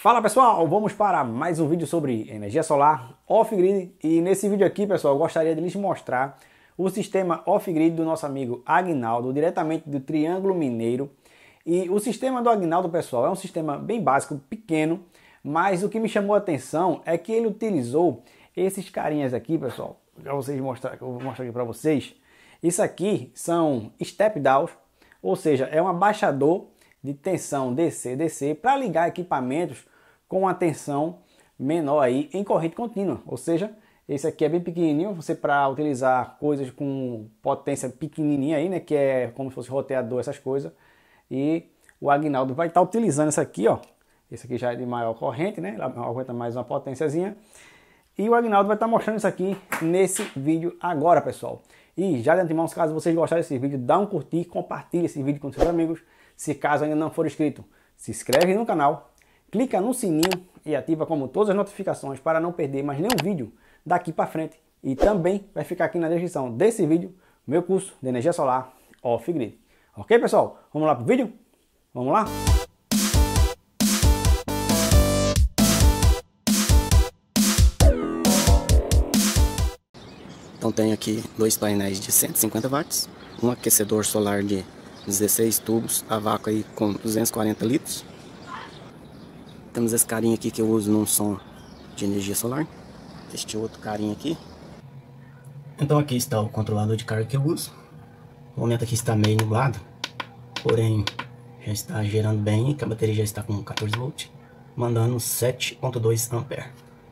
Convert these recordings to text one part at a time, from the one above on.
Fala pessoal, vamos para mais um vídeo sobre energia solar off-grid e nesse vídeo aqui pessoal eu gostaria de lhes mostrar o sistema off-grid do nosso amigo Agnaldo, diretamente do Triângulo Mineiro. E o sistema do Agnaldo pessoal é um sistema bem básico, pequeno, mas o que me chamou a atenção é que ele utilizou esses carinhas aqui pessoal, para vocês mostrar, eu vou mostrar aqui para vocês. Isso aqui são step downs, ou seja, é um abaixador de tensão DC-DC para ligar equipamentos com uma tensão menor aí em corrente contínua. Ou seja, esse aqui é bem pequenininho, você para utilizar coisas com potência pequenininha aí, né, que é como se fosse roteador, essas coisas. E o Agnaldo vai estar utilizando esse aqui, ó. Esse aqui já é de maior corrente, né? Aguenta mais uma potênciazinha. E o Agnaldo vai estar mostrando isso aqui nesse vídeo agora, pessoal. E já de antemão, caso vocês gostarem desse vídeo, dá um curtir, compartilhe esse vídeo com seus amigos. Se caso ainda não for inscrito, se inscreve no canal, clica no sininho e ativa como todas as notificações para não perder mais nenhum vídeo daqui para frente. E também vai ficar aqui na descrição desse vídeo meu curso de energia solar off-grid. Ok, pessoal? Vamos lá pro vídeo? Vamos lá? Então tem aqui dois painéis de 150 watts, um aquecedor solar de 16 tubos a vácuo aí com 240 litros. Temos esse carinha aqui que eu uso num som de energia solar. Este outro carinha aqui. Então aqui está o controlador de carga que eu uso. No momento aqui está meio nublado, porém já está gerando bem, que a bateria já está com 14 volts, mandando 7.2 ampere.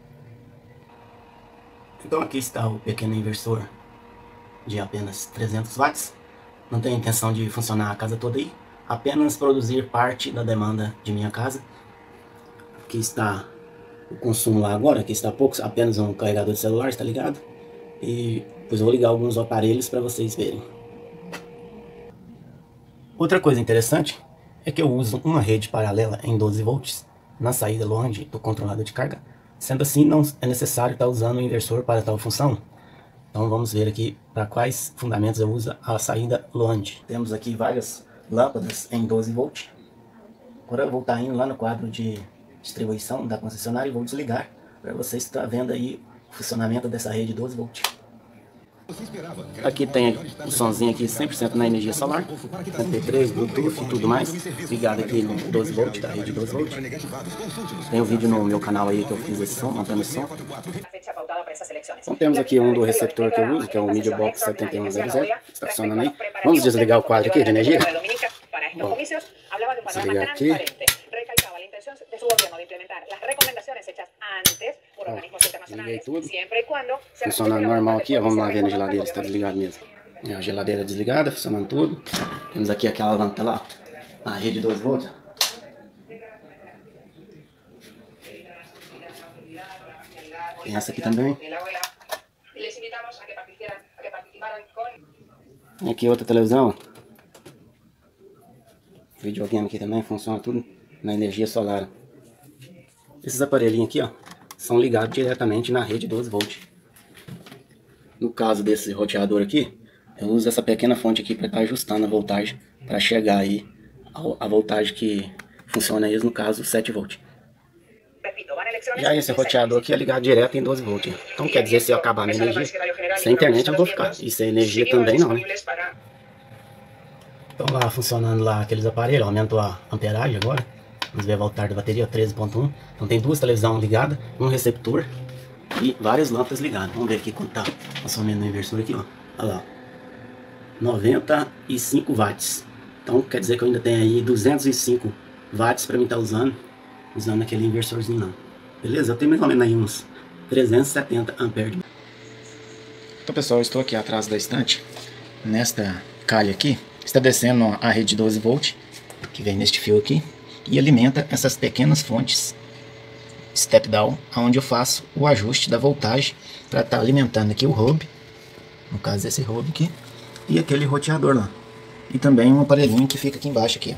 Então aqui está o pequeno inversor de apenas 300 watts. Não tenho intenção de funcionar a casa toda aí, apenas produzir parte da demanda de minha casa. Aqui está o consumo lá agora, aqui está pouco, apenas um carregador de celular, está ligado? E depois eu vou ligar alguns aparelhos para vocês verem. Outra coisa interessante é que eu uso uma rede paralela em 12 volts na saída longe do controlador de carga. Sendo assim, não é necessário estar usando o inversor para tal função. Então vamos ver aqui para quais fundamentos eu uso a saída longe. Temos aqui várias lâmpadas em 12 volts. Agora eu vou estar indo lá no quadro de distribuição da concessionária e vou desligar para vocês estar vendo aí o funcionamento dessa rede 12 volts. Aqui tem o somzinho aqui 100% na energia solar, MP3, Bluetooth e tudo mais, ligado aqui no 12 volts, da rede 12 volts. Tem um vídeo no meu canal aí que eu fiz esse som, montando esse som. Então temos aqui um do receptor que eu uso, que é o MediaBox 7100, está funcionando aí. Vamos desligar o quadro aqui de energia. Bom, desligar aqui. Desliguei tudo. Funcionando normal aqui, ó, vamos lá ver na geladeira se está desligado mesmo. A geladeira desligada, funcionando tudo. Temos aqui aquela lâmpada lá, a rede 12 volts. Tem essa aqui também. E aqui outra televisão. Videogame aqui também, funciona tudo na energia solar. Esses aparelhinhos aqui, ó, são ligados diretamente na rede 12 volts. No caso desse roteador aqui, eu uso essa pequena fonte aqui para estar ajustando a voltagem para chegar aí a voltagem que funciona aí, no caso 7 volts. Já esse roteador aqui é ligado direto em 12 volts. Então quer dizer, se eu acabar a minha energia, sem internet eu vou ficar. E sem energia também não, né? Então lá funcionando lá aqueles aparelhos, aumentou a amperagem agora. Vamos ver a voltagem da bateria, 13.1. Então tem duas televisões ligadas, um receptor e várias lâmpadas ligadas. Vamos ver aqui quanto tá funcionando no inversor aqui, ó. Olha lá, 95 watts. Então quer dizer que eu ainda tenho aí 205 watts para mim estar usando aquele inversorzinho não. Beleza? Eu tenho mais ou menos aí uns 370 amperes. Então pessoal, eu estou aqui atrás da estante. Nesta calha aqui, está descendo a rede 12 volts, que vem neste fio aqui. E alimenta essas pequenas fontes step down, onde eu faço o ajuste da voltagem para estar alimentando aqui o hub, no caso esse hub aqui, e aquele roteador lá. E também um aparelhinho que fica aqui embaixo aqui.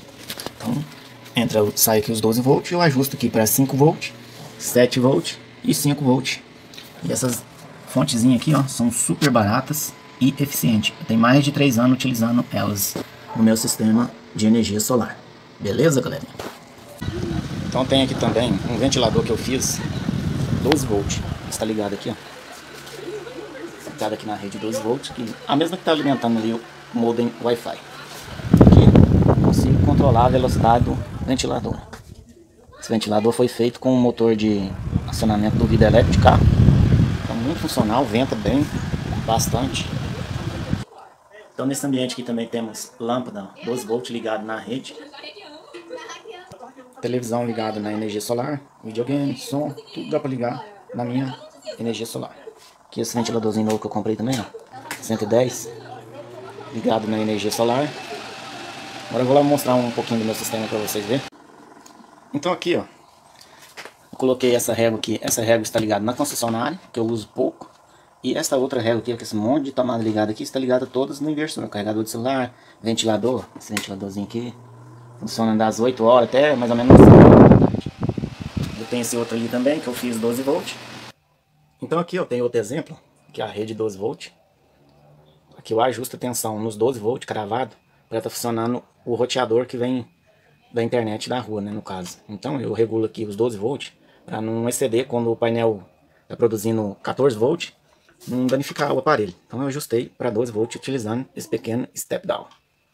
Então sai aqui os 12 volts, eu ajusto aqui para 5 volts, 7 volts e 5 volts. E essas fontezinhas aqui, ó, são super baratas e eficientes. Eu tenho mais de 3 anos utilizando elas no meu sistema de energia solar. Beleza, galera? Então tem aqui também um ventilador que eu fiz, 12 volts, está ligado aqui, ó. Ligado aqui na rede 12 volts, que a mesma que está alimentando ali o modem Wi-Fi. Aqui eu consigo controlar a velocidade do ventilador. Esse ventilador foi feito com um motor de acionamento do vidro elétrico de carro. Então muito funcional, venta bem, bastante. Então nesse ambiente aqui também temos lâmpada 12 volts ligado na rede. Televisão ligada na energia solar, videogame, som, tudo dá para ligar na minha energia solar. Aqui esse ventiladorzinho novo que eu comprei também, ó, 110, ligado na energia solar. Agora eu vou lá mostrar um pouquinho do meu sistema para vocês verem. Então aqui, ó, eu coloquei essa régua aqui. Essa régua está ligada na concessionária, que eu uso pouco. E essa outra régua aqui, com esse monte de tomada ligada aqui, está ligada todas no inversor. Carregador de celular, ventilador, esse ventiladorzinho aqui. Funciona das 8 horas até mais ou menos 5 horas da tarde. Eu tenho esse outro ali também, que eu fiz 12 volts. Então aqui eu tenho outro exemplo, que é a rede 12 volts. Aqui eu ajusto a tensão nos 12 volts cravado, para estar funcionando o roteador que vem da internet da rua, né, no caso. Então eu regulo aqui os 12 volts, para não exceder quando o painel está produzindo 14 volts, não danificar o aparelho. Então eu ajustei para 12 volts utilizando esse pequeno step down.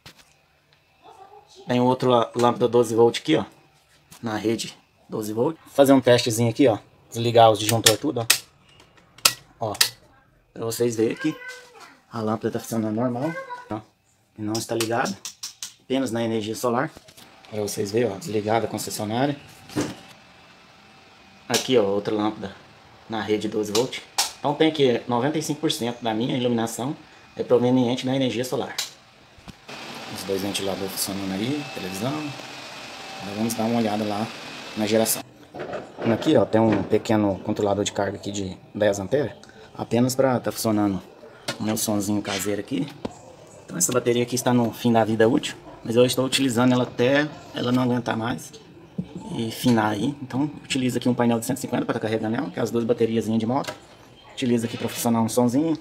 Tem outra lâmpada 12 volts aqui, ó, na rede 12 volts. Vou fazer um testezinho aqui, ó, desligar os disjuntor tudo, ó, para vocês verem que a lâmpada está funcionando normal, ó, e não está ligada, apenas na energia solar. Para vocês verem, ó, desligada a concessionária. Aqui, ó, outra lâmpada na rede 12 volts. Então tem que 95% da minha iluminação é proveniente da energia solar. Os dois ventiladores funcionando aí, televisão. Agora vamos dar uma olhada lá na geração. Aqui, ó, tem um pequeno controlador de carga aqui de 10 amperes, apenas para estar funcionando o meu sonzinho caseiro aqui. Então essa bateria aqui está no fim da vida útil, mas eu estou utilizando ela até ela não aguentar mais e finar aí. Então utilizo aqui um painel de 150 para estar carregando ela, que é as duas bateriazinhas de moto. Utilizo aqui para funcionar um sonzinho.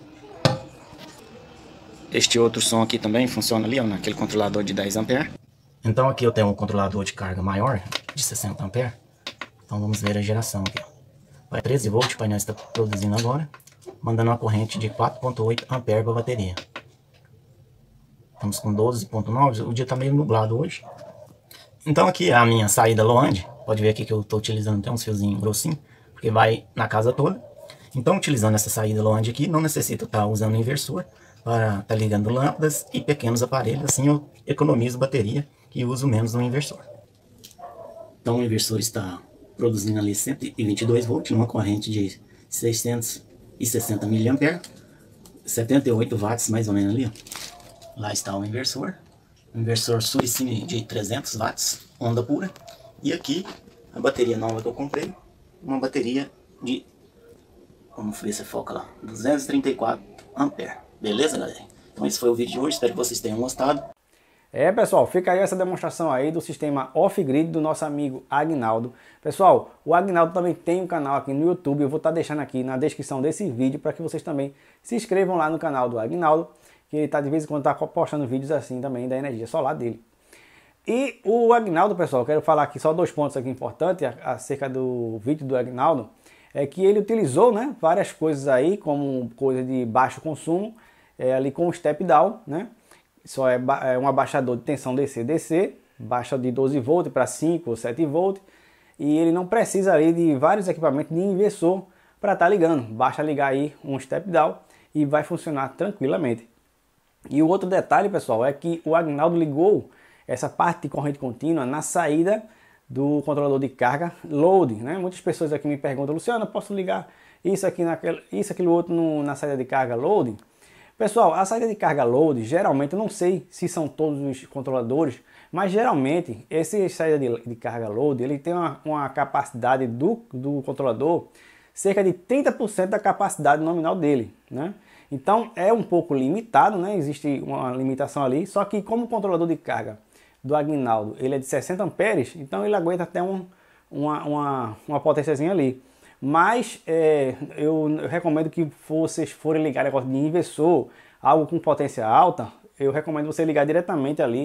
Este outro som aqui também funciona ali, ó, naquele controlador de 10 amperes. Então aqui eu tenho um controlador de carga maior, de 60 amperes. Então vamos ver a geração aqui, ó. Vai 13 volts, o painel está produzindo agora, mandando uma corrente de 4.8 amperes para a bateria. Estamos com 12.9, o dia está meio nublado hoje. Então aqui é a minha saída low-end. Pode ver aqui que eu estou utilizando até uns fiozinhos grossinhos, porque vai na casa toda. Então utilizando essa saída low-end aqui, não necessito estar usando inversor para estar ligando lâmpadas e pequenos aparelhos. Assim eu economizo bateria e uso menos no inversor. Então o inversor está produzindo ali 122 volts, numa corrente de 660 mA, 78 watts mais ou menos ali, ó. Lá está o inversor Suricine de 300 watts, onda pura. E aqui a bateria nova que eu comprei, uma bateria de, vamos ver se foca lá, 234 amperes. Beleza, galera? Então esse foi o vídeo de hoje, espero que vocês tenham gostado. Pessoal, fica aí essa demonstração aí do sistema off-grid do nosso amigo Agnaldo. Pessoal, o Agnaldo também tem um canal aqui no YouTube, eu vou estar deixando aqui na descrição desse vídeo para que vocês também se inscrevam lá no canal do Agnaldo, que ele tá de vez em quando postando vídeos assim também da energia solar dele. E o Agnaldo, pessoal, quero falar aqui só 2 pontos aqui importantes acerca do vídeo do Agnaldo, é que ele utilizou, né, várias coisas aí, como coisa de baixo consumo, ali com o step down, né? Só é um abaixador de tensão DC-DC, baixa de 12 volts para 5 ou 7 volts, e ele não precisa ali de vários equipamentos de inversor para estar ligando. Basta ligar aí um step down e vai funcionar tranquilamente. E o outro detalhe, pessoal, é que o Agnaldo ligou essa parte de corrente contínua na saída do controlador de carga load, né? Muitas pessoas aqui me perguntam: Luciano, eu posso ligar isso aqui, aquilo outro na saída de carga load? Pessoal, a saída de carga load, geralmente, eu não sei se são todos os controladores, mas geralmente, essa saída de carga load, ele tem uma capacidade do controlador cerca de 30% da capacidade nominal dele, né? Então, é um pouco limitado, né? Existe uma limitação ali, só que como o controlador de carga do Agnaldo, ele é de 60 amperes, então ele aguenta até uma potênciazinha ali. Mas eu recomendo que vocês forem ligar negócio de inversor, algo com potência alta, eu recomendo você ligar diretamente ali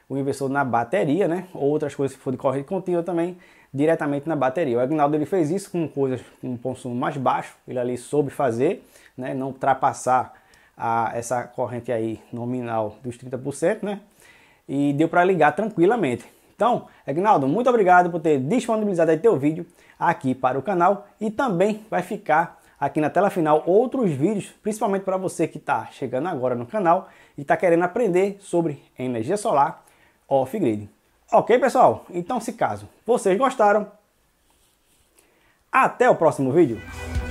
o inversor na bateria, né? Ou outras coisas que for de corrente contínua também, diretamente na bateria. O Agnaldo ele fez isso com coisas com um consumo mais baixo, ele ali soube fazer, né? Não ultrapassar essa corrente aí nominal dos 30%, né? E deu para ligar tranquilamente. Então, Agnaldo, muito obrigado por ter disponibilizado aí teu vídeo aqui para o canal, e também vai ficar aqui na tela final outros vídeos, principalmente para você que está chegando agora no canal e está querendo aprender sobre energia solar off-grid. Ok, pessoal? Então, se caso vocês gostaram, até o próximo vídeo.